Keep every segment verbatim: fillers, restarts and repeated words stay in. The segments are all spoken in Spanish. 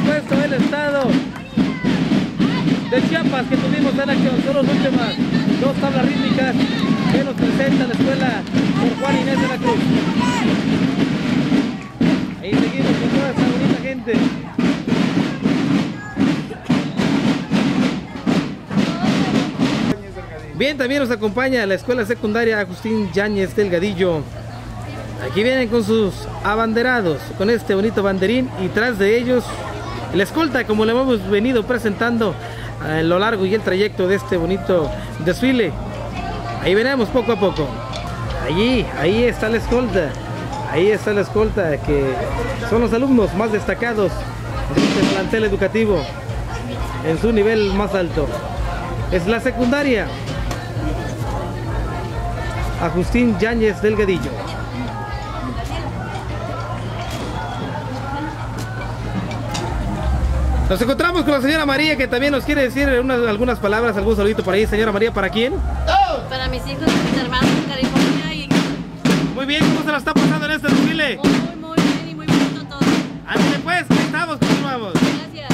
supuesto el estado de Chiapas, que tuvimos en acción. Son las últimas dos tablas rítmicas que nos presenta la escuela por Juan Inés de la Cruz. Ahí seguimos con toda esta bonita gente. Bien, también nos acompaña la escuela secundaria Agustín Yáñez Delgadillo. Aquí vienen con sus abanderados, con este bonito banderín, y tras de ellos la escolta, como le hemos venido presentando a lo largo y el trayecto de este bonito desfile. Ahí veremos poco a poco. Allí, ahí está la escolta. Ahí está la escolta, que son los alumnos más destacados de este plantel educativo en su nivel más alto. Es la secundaria Agustín Yáñez Delgadillo. Nos encontramos con la señora María, que también nos quiere decir unas, algunas palabras, algún saludito por ahí. Señora María, ¿para quién? Para mis hijos y mis hermanos en California. Y... Muy bien, ¿cómo se la está pasando en este desfile? Muy, muy bien y muy bonito todo. Ándale pues, ahí estamos, continuamos. Gracias.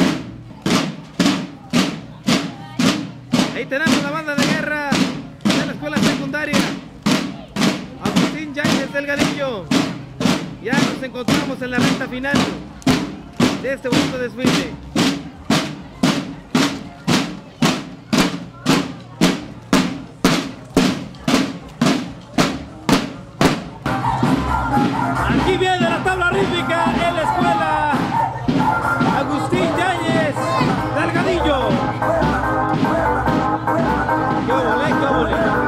Ahí tenemos la banda de guerra de la escuela secundaria Agustín Yáñez Delgadillo. Ya nos encontramos en la recta final de este bonito desfile. Aquí viene la tabla rítmica en la escuela Agustín Yáñez Delgadillo. ¡Qué ole, qué ole!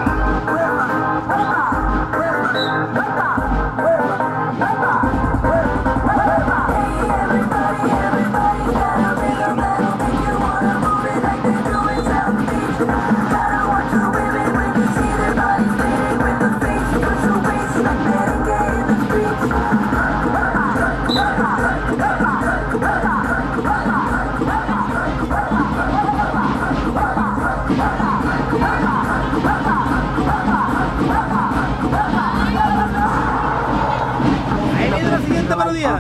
Ahí viene la siguiente melodía.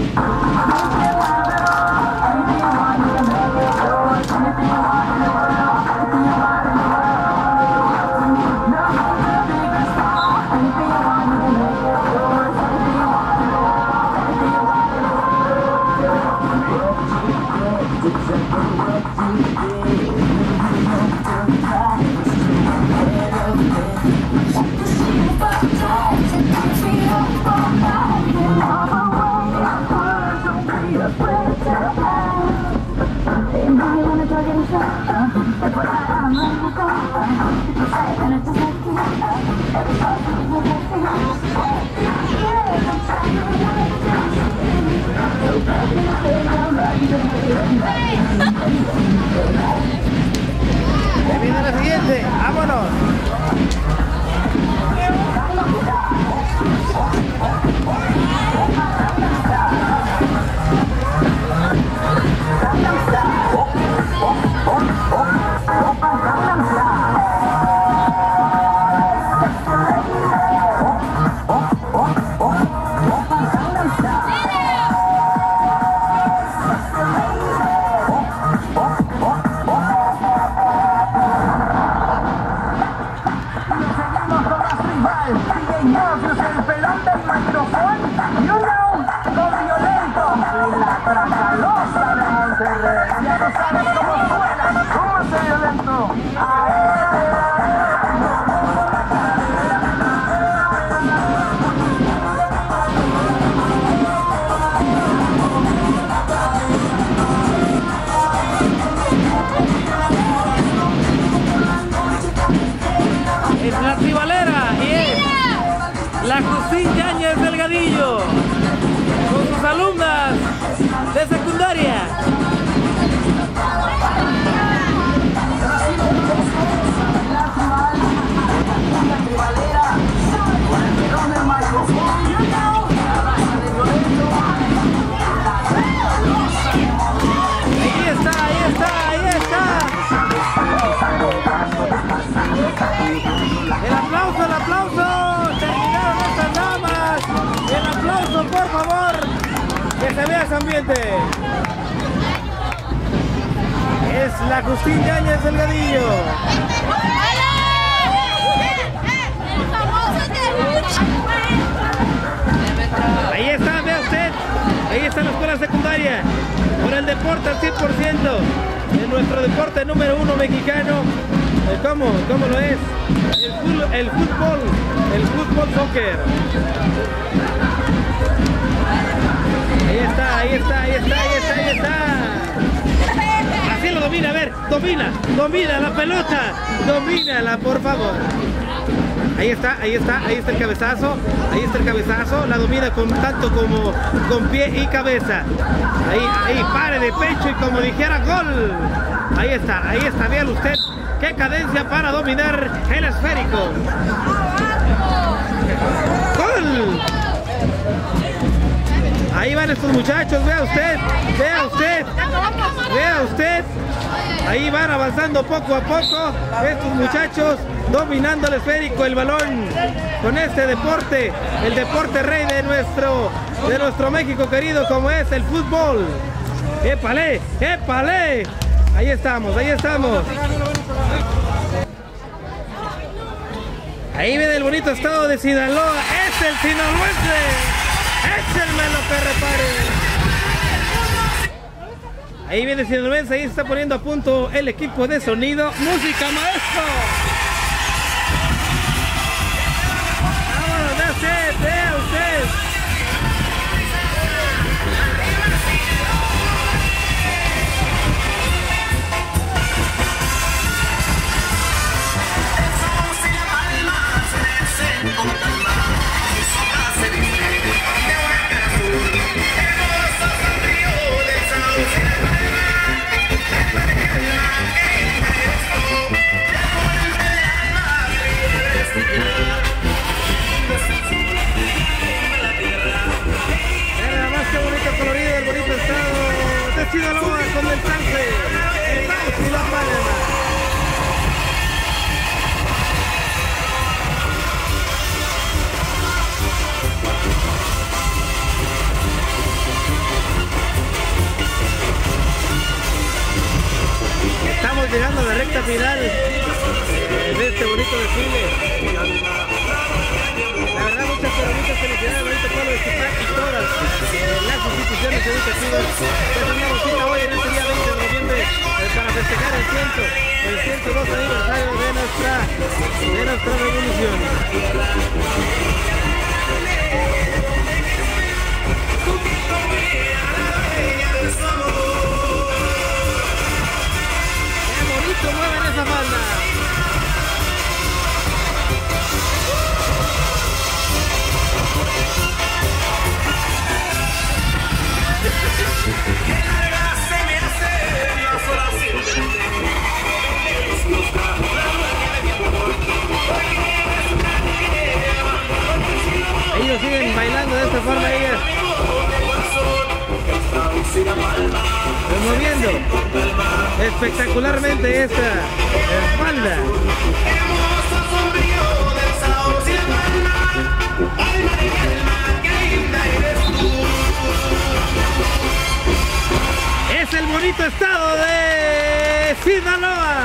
Ahí viene la siguiente, vámonos. El pelón del micrófono y un round con violento y la tracalosa de Monterrey. Ya no sabes cómo suena, cómo es violento. Es la tribalera y es la Agustín Yáñez Delgadillo con sus alumnas de secundaria. Ahí está, ahí está, ahí está. El aplauso, el aplauso. Terminaron estas damas. El aplauso, por favor. Que se vea ese ambiente. la Agustín Yáñez Delgadillo. Ahí está, vea usted. Ahí está la escuela secundaria. Con el deporte al cien por ciento. En nuestro deporte número uno mexicano. ¿Cómo? ¿Cómo lo es? El, fútbol, el fútbol. El fútbol soccer. Ahí está, ahí está, ahí está, ahí está, ahí está. Así lo domina, a ver, domina, domina la pelota. Domínala, por favor. Ahí está, ahí está, ahí está el cabezazo. Ahí está el cabezazo. La domina con tanto como con pie y cabeza. Ahí, ahí, pare de pecho y como dijera gol. Ahí está, ahí está, véalo usted. Qué cadencia para dominar el esférico. ¡Gol! Ahí van estos muchachos, vea usted, vea usted, vea usted. Ahí van avanzando poco a poco estos muchachos, dominando el esférico, el balón, con este deporte, el deporte rey de nuestro, de nuestro México querido, como es el fútbol. ¡Épale! ¡Épale! Ahí estamos, ahí estamos. Ahí viene el bonito estado de Sinaloa. ¡Es el sinaloense! ¡Échenme lo que repare! Ahí viene Sinaloense, ahí se está poniendo a punto el equipo de sonido. ¡Música, maestro! ¡Vámonos, vea usted, vea usted! Sinaloa con el Sanse, estamos y la Palma. Estamos llegando a la recta final de este bonito desfile. La verdad, muchas pero muchas felicidades al bonito pueblo de Zipac y todas las instituciones educativas que hacen una visita hoy en este día veinte de noviembre eh, para festejar el ciento, el ciento dos aniversario de nuestra, de nuestra revolución. ¡Qué bonito mueven esa falda! Ellos siguen bailando de esta forma, ellas moviendo espectacularmente esta espalda. Es el bonito estado de Sinaloa.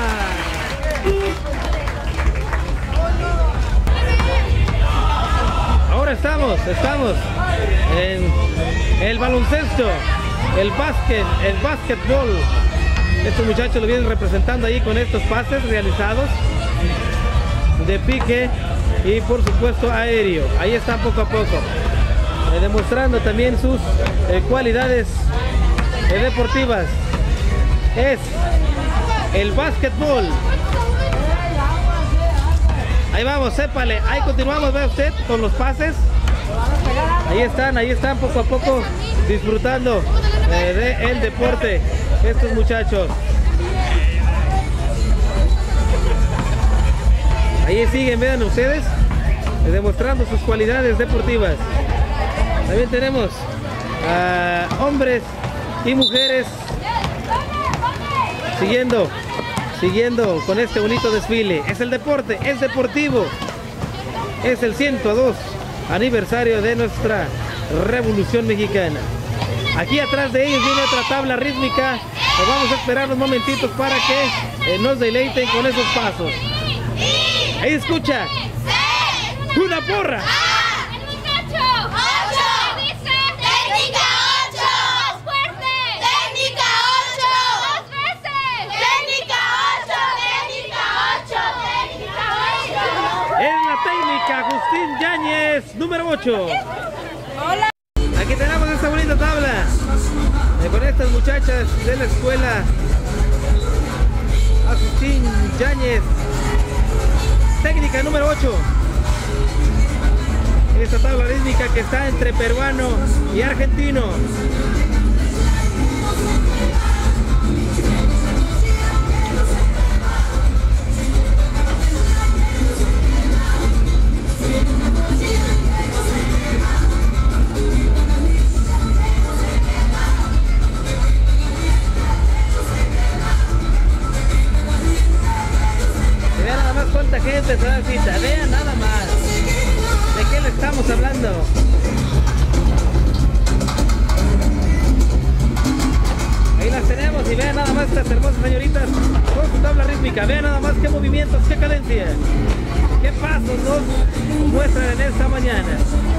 Ahora estamos, estamos en el baloncesto, el básquet, el básquetbol. Estos muchachos lo vienen representando ahí con estos pases realizados de pique y por supuesto aéreo. Ahí están poco a poco, eh, demostrando también sus eh, cualidades eh, deportivas. Es el básquetbol. Ahí vamos, sépale, ahí continuamos, ve usted, con los pases. Ahí están, ahí están poco a poco disfrutando eh, del deporte estos muchachos. Ahí siguen, vean ustedes, eh, demostrando sus cualidades deportivas. También tenemos a hombres y mujeres siguiendo Siguiendo con este bonito desfile. Es el deporte, es deportivo. Es el ciento dos aniversario de nuestra Revolución Mexicana. Aquí atrás de ellos viene otra tabla rítmica Nos vamos a esperar unos momentitos para que eh, nos deleiten con esos pasos. Ahí escucha. Una porra. ¡El muchacho! ¡Ocho! ¿Qué dice? ¡Técnica ocho! ¡Más fuerte! ¡Técnica ocho! ¡Dos veces! ¡Técnica ocho! ¡Técnica ocho! ¡Técnica ocho! Es la técnica Agustín Yáñez, número ocho. Hola. Aquí tenemos esta bonita tabla eh, con estas muchachas de la escuela Agustín Yáñez, técnica número ocho. Esta tabla rítmica que está entre peruano y argentino. Vean nada más cuánta gente se da cita, vean nada más. ¿De qué le estamos hablando? Ahí las tenemos y vean nada más estas hermosas señoritas con su tabla rítmica. Vean nada más qué movimientos, qué cadencia, qué pasos nos muestran en esta mañana.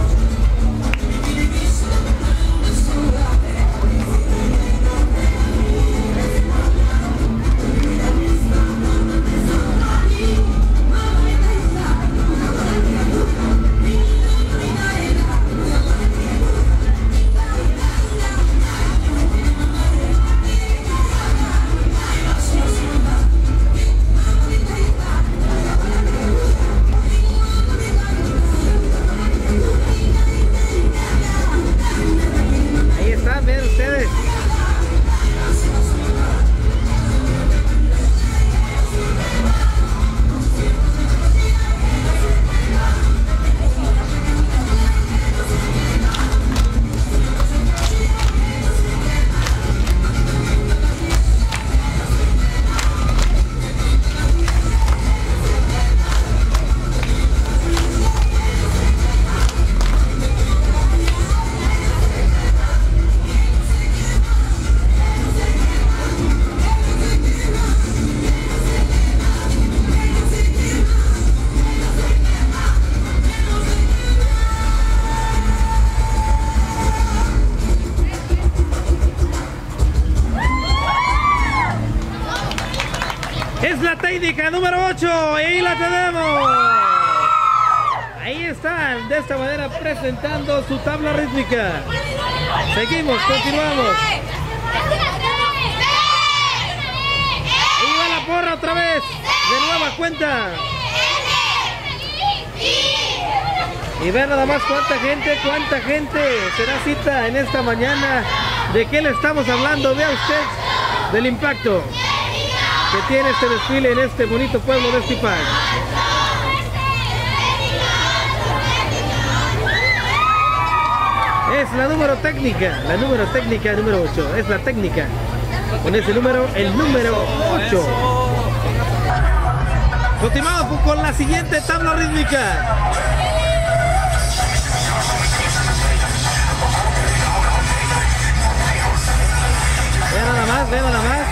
Es la técnica número ocho y ahí la tenemos. Ahí están, de esta manera presentando su tabla rítmica. Seguimos, continuamos. Ahí va la porra otra vez, de nueva cuenta. Y vean nada más cuánta gente, cuánta gente se da cita en esta mañana. ¿De qué le estamos hablando? Vea usted del impacto que tiene este desfile en este bonito pueblo de Estipac. Es la número técnica, la número técnica número ocho, es la técnica. Con ese número, el número ocho. Continuamos con la siguiente tabla rítmica. Vean nada más, vean nada más.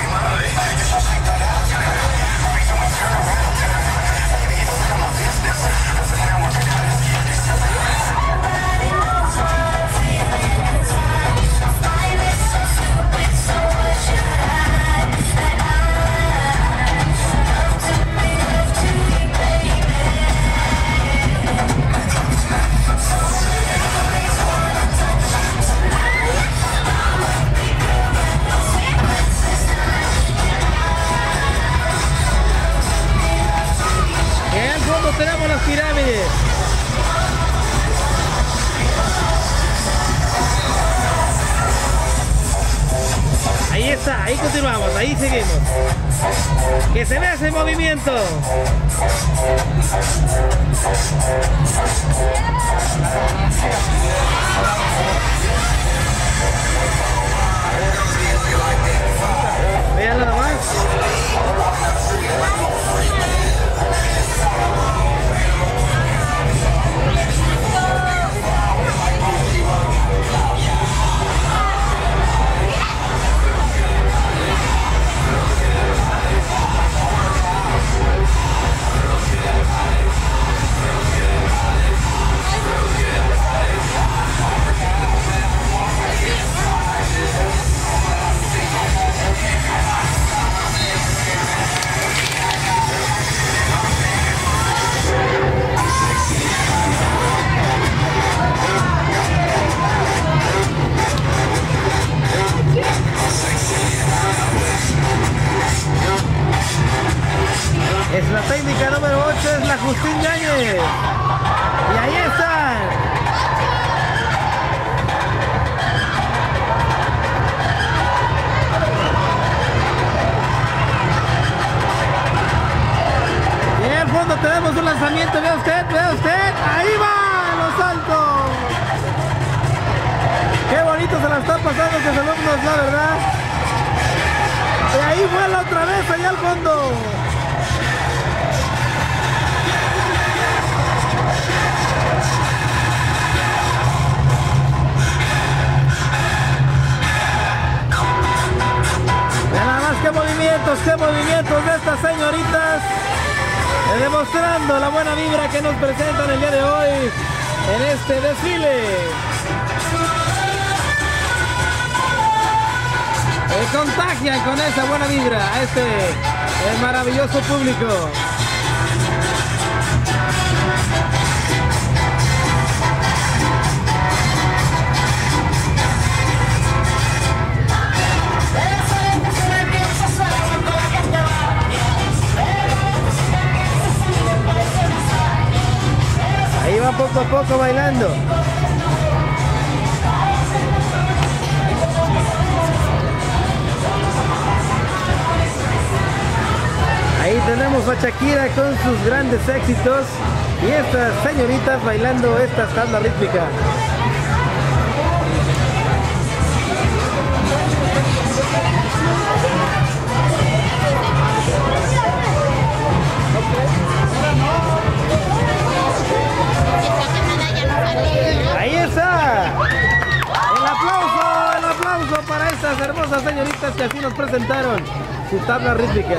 Tenemos las pirámides. Ahí está, ahí continuamos, ahí seguimos. Que se vea ese movimiento. Vean nada más. Es la técnica número ocho, es la Justín Yáñez. Y ahí están. Y en el fondo tenemos un lanzamiento, vea usted, vea usted. Ahí va, los saltos. Qué bonito se la están pasando estos alumnos, la verdad. Y ahí vuela otra vez, allá al fondo. Vean nada más qué movimientos, qué movimientos de estas señoritas. Eh, demostrando la buena vibra que nos presentan el día de hoy en este desfile. Eh, contagian con esa buena vibra a este eh, maravilloso público. Ahí va poco a poco bailando. Ahí tenemos a Shakira con sus grandes éxitos y estas señoritas bailando esta tabla rítmica. Ahí está. El aplauso, el aplauso para estas hermosas señoritas que así nos presentaron su tabla rítmica.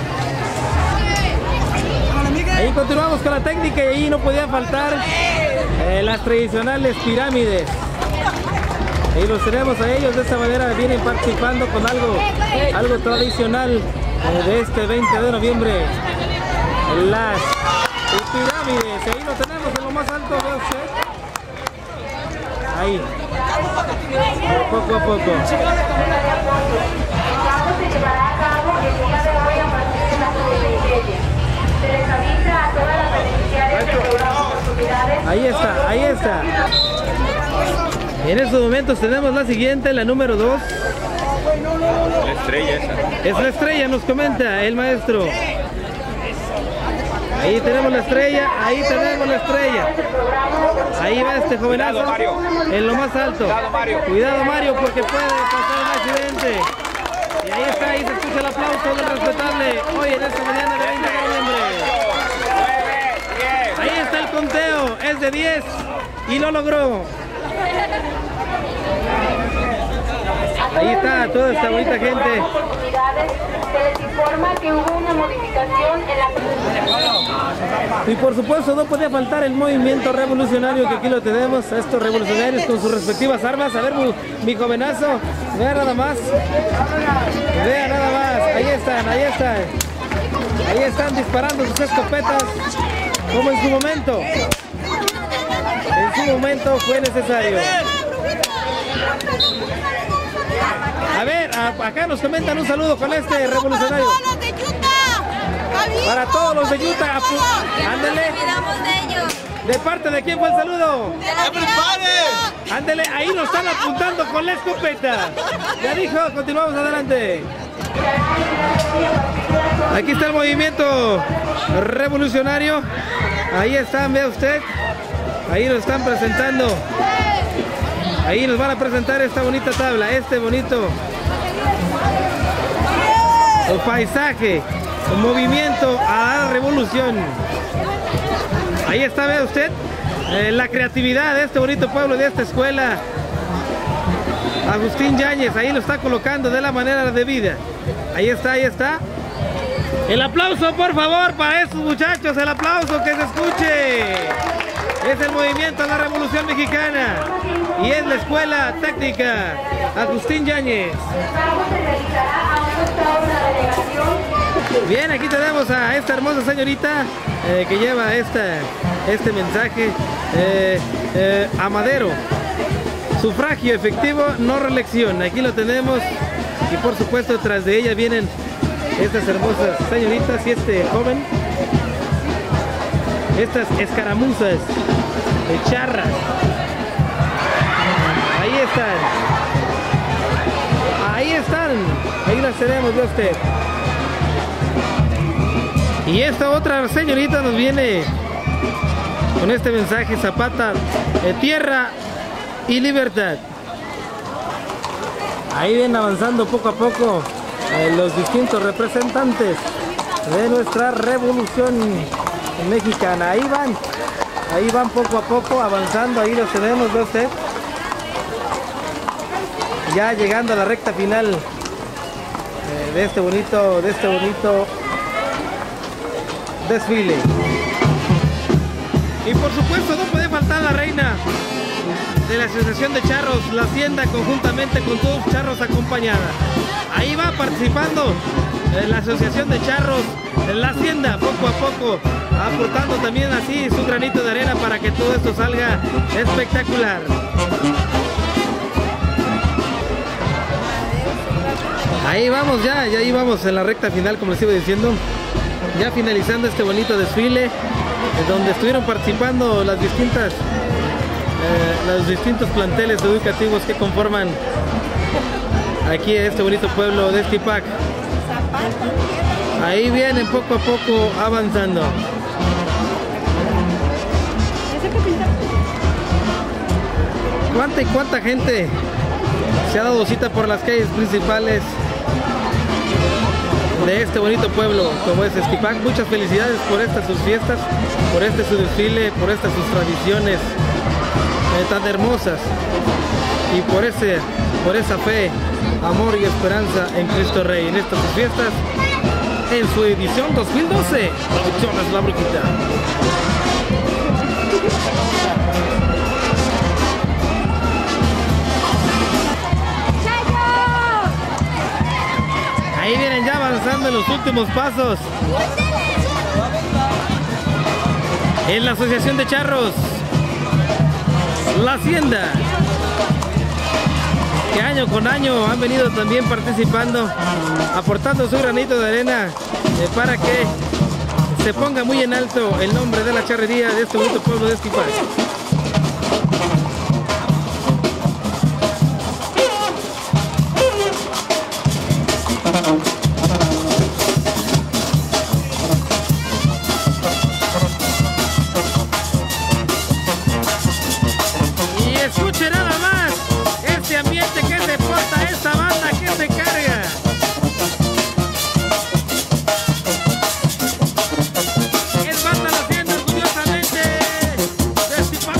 Ahí continuamos con la técnica y ahí no podía faltar eh, las tradicionales pirámides. Ahí los tenemos a ellos, de esta manera vienen participando con algo, algo tradicional eh, de este veinte de noviembre. Las pirámides, ahí lo tenemos en lo más alto, ve usted. Ahí, poco a poco. Ahí está, ahí está. En estos momentos tenemos la siguiente, la número dos. La estrella esa. Es la estrella, nos comenta el maestro. Ahí tenemos la estrella, ahí tenemos la estrella. Ahí va este jovenazo en lo más alto. Cuidado Mario, porque puede pasar un accidente. Y ahí está, ahí se escucha el aplauso del respetable hoy en esta mañana de veinte de noviembre. Ahí está el conteo, es de diez y lo logró. Ahí está toda esta bonita gente. Se les informa que hubo una modificación en la... Y por supuesto no podía faltar el movimiento revolucionario que aquí lo tenemos, a estos revolucionarios con sus respectivas armas. A ver, mi, mi jovenazo, vea nada más, vea nada más, ahí están, ahí están, ahí están disparando sus escopetas como en su momento, en su momento fue necesario. A ver, a, acá nos comentan un saludo con este revolucionario. Para todos los de Utah. Ándele. ¿De parte de quién fue el saludo? Ándele, ahí lo están apuntando con la escopeta. Ya dijo, continuamos adelante. Aquí está el movimiento revolucionario. Ahí están, vea usted. Ahí lo están presentando. Ahí nos van a presentar esta bonita tabla, este bonito el paisaje, el movimiento a la revolución. Ahí está, vea usted, eh, la creatividad de este bonito pueblo, de esta escuela Agustín Yáñez. Ahí lo está colocando de la manera debida. Ahí está, ahí está. El aplauso, por favor, para estos muchachos, el aplauso, que se escuche. Es el movimiento a la Revolución Mexicana y es la Escuela Técnica Agustín Yáñez. Bien, aquí tenemos a esta hermosa señorita eh, que lleva esta, este mensaje eh, eh, a Madero. Sufragio efectivo, no reelección. Aquí lo tenemos y por supuesto tras de ella vienen estas hermosas señoritas y este joven, estas escaramuzas de charras. Ahí están, ahí están, ahí las tenemos de usted. Y esta otra señorita nos viene con este mensaje: Zapata de tierra y libertad. Ahí vienen avanzando poco a poco eh, los distintos representantes de nuestra revolución mexicana. Ahí van, ahí van poco a poco avanzando, ahí los tenemos de usted. Ya llegando a la recta final eh, de este bonito, de este bonito desfile. Y por supuesto no puede faltar la reina de la Asociación de Charros, la Hacienda, conjuntamente con todos los charros acompañada. Ahí va participando eh, la Asociación de Charros, la Hacienda, poco a poco, aportando también así su granito de arena para que todo esto salga espectacular. Ahí vamos ya, ya ahí vamos en la recta final, como les iba diciendo, ya finalizando este bonito desfile, donde estuvieron participando las distintas, eh, los distintos planteles educativos que conforman aquí este bonito pueblo de Estipac. Ahí vienen poco a poco avanzando. ¿Cuánta y cuánta gente se ha dado cita por las calles principales de este bonito pueblo como es Estipac? Muchas felicidades por estas sus fiestas, por este su desfile, por estas sus tradiciones eh, tan hermosas, y por ese, por esa fe, amor y esperanza en Cristo Rey en estas sus fiestas, en su edición dos mil doce, Producciones La Brujita. Ahí vienen ya avanzando en los últimos pasos en la Asociación de Charros, la Hacienda, que año con año han venido también participando, aportando su granito de arena eh, para que se ponga muy en alto el nombre de la charrería de este bonito pueblo de Estipac. Estipac.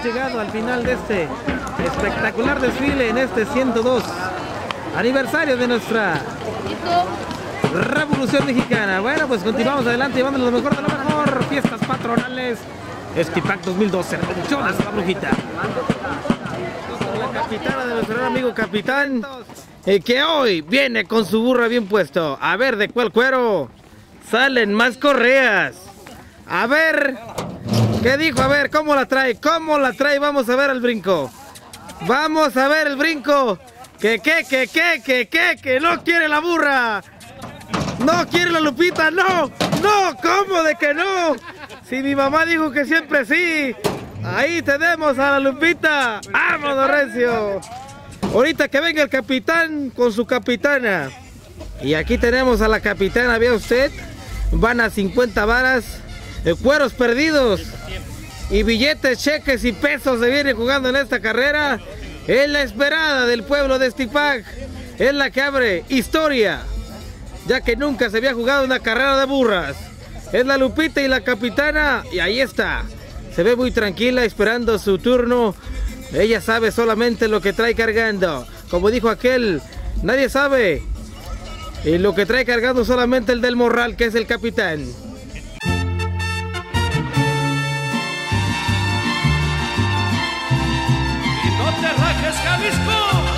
llegado al final de este espectacular desfile en este ciento dos aniversario de nuestra Revolución Mexicana. Bueno, pues continuamos adelante llevando lo mejor de lo mejor. Fiestas patronales Estipac dos mil doce, Revoluciones La Brujita. La capitana de nuestro gran amigo capitán, eh, que hoy viene con su burra bien puesto. A ver de cuál cuero salen más correas. A ver, ¿qué dijo? A ver, ¿cómo la trae? ¿Cómo la trae? Vamos a ver el brinco. Vamos a ver el brinco. Que, que, que, que, que, que, que no quiere la burra. No quiere la Lupita, no. No, ¿cómo de que no? Si mi mamá dijo que siempre sí. Ahí tenemos a la Lupita. ¡Vámonos, recio! Ahorita que venga el capitán con su capitana. Y aquí tenemos a la capitana, ¿vea usted? Van a cincuenta varas. Cueros perdidos y billetes, cheques y pesos se vienen jugando en esta carrera. Es la esperada del pueblo de Estipac. Es la que abre historia, ya que nunca se había jugado una carrera de burras. Es la Lupita y la capitana. Y ahí está. Se ve muy tranquila esperando su turno. Ella sabe solamente lo que trae cargando. Como dijo aquel, nadie sabe. Y lo que trae cargando solamente el del morral, que es el capitán. ¡No te rajes, Jalisco!